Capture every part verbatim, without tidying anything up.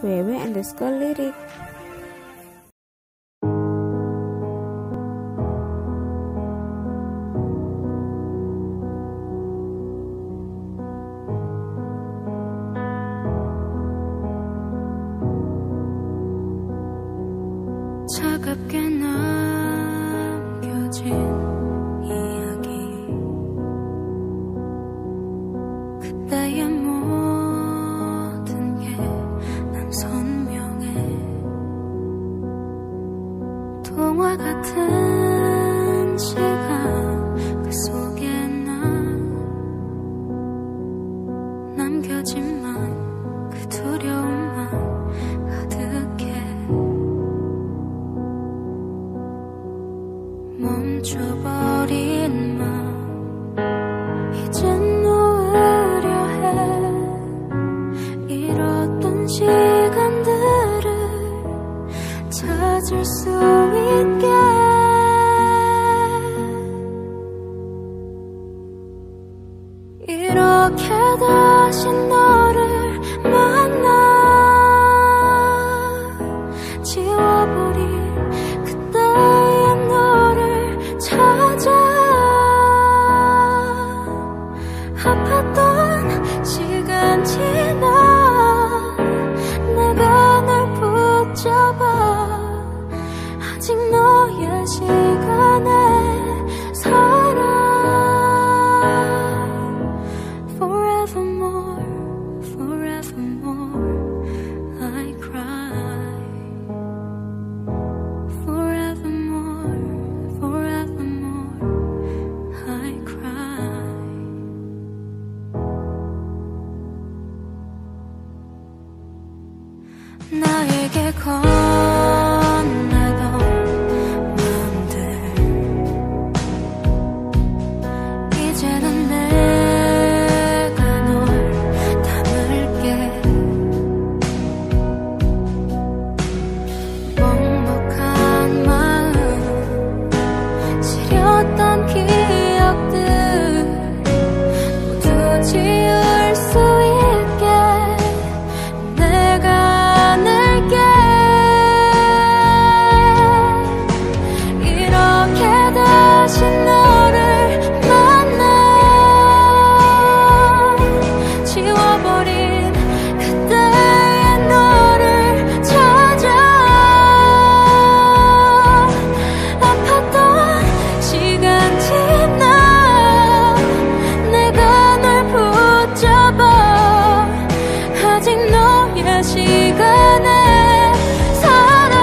ww underscore lirik. 차갑게 남겨진 이야기, 그때의 모든 게 난 선명해. 동화 같은 시간, 그 속에 난 남겨진만 그 두려움만 가득해. 멈춰버린 마음 이젠 놓으려 해. 잃었던 시간들을 찾을 수 있게. 이렇게 다시 너를 만나 지워버린 그때의 너를 찾아. 아팠던 시간 지나 내가 널 붙잡아. 아직 너의 시간에 살아. Forevermore, forevermore I cry. Forevermore, forevermore I cry. 나에게 건네던 마음들 이제는 내가 널 담을게. 먹먹한 마음 지렸던 기억들 모두 지울 수 있게 내가 안을게. 이렇게 다시 너를 만나 지워버린 그때의 너를 찾아. 아팠던 시간 지나 내가 널 붙잡아. 아직 너의 시간에 살아.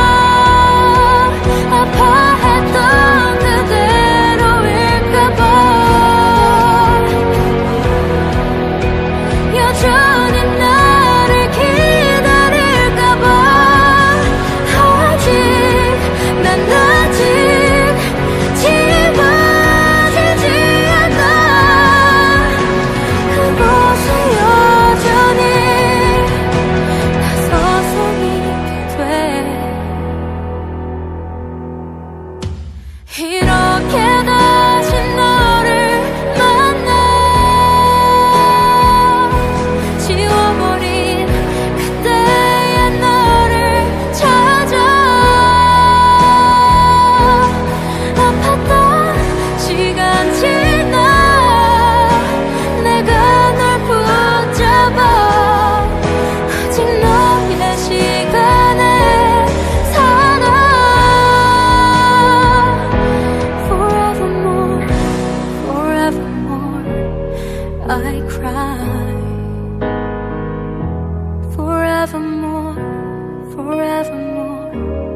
아파했던 그대로일까봐 여전히 나를 기다릴까봐. 아직 난 아직 지워지지 않아. 그곳에 여전히 나 서성이게 돼. 이렇게 다시 너를 만나 지워버린 그때의 너를 찾아. 아팠던 시간 지나 내가 널 붙잡아. 아직 너의 시간에 살아. Forevermore, forevermore I cry. Forevermore, forevermore